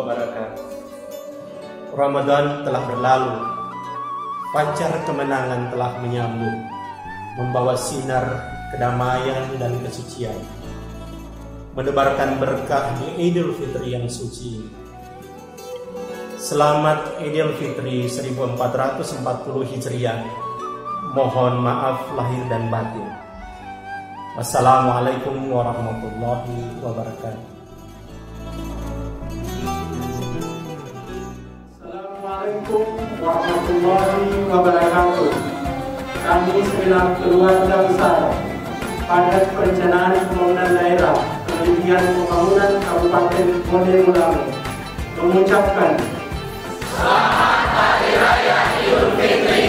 wabarakatuh. Ramadan telah berlalu, fajar kemenangan telah menyambut, membawa sinar kedamaian dan kesucian, menebarkan berkah di Idul Fitri yang suci. Selamat Idul Fitri 1440 Hijriah. Mohon maaf lahir dan batin. Wassalamualaikum warahmatullahi wabarakatuh. Assalamualaikum warahmatullahi wabarakatuh. Kami segenap keluarga besar Padat Perencanaan Pembangunan Daerah Kementerian Pembangunan Kabupaten Model mengucapkan Selamat Hari Raya Idul Fitri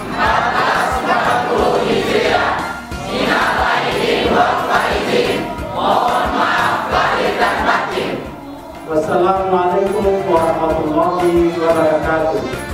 1440 Hijriah. Minal aidin wal faizin. Mohon maaf lahir dan batin. Wassalamualaikum warahmatullahi wabarakatuh.